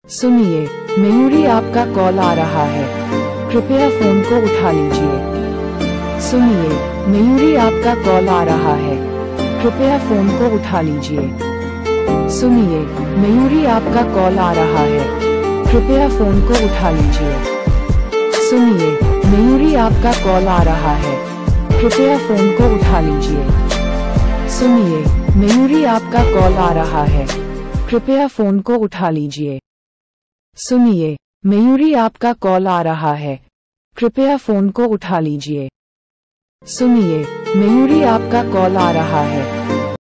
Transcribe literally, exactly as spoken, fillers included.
सुनिए, मयूरी आपका कॉल आ रहा है, कृपया फोन को उठा लीजिए। सुनिए, मयूरी आपका कॉल आ रहा है, कृपया फोन को उठा लीजिए। सुनिए, मयूरी आपका कॉल आ रहा है, कृपया फोन को उठा लीजिए। सुनिए, मयूरी आपका कॉल आ रहा है, कृपया फोन को उठा लीजिए। सुनिए, मयूरी आपका कॉल आ रहा है, कृपया फोन को उठा लीजिए। सुनिए, मयूरी आपका कॉल आ रहा है, कृपया फोन को उठा लीजिए। सुनिए, मयूरी आपका कॉल आ रहा है,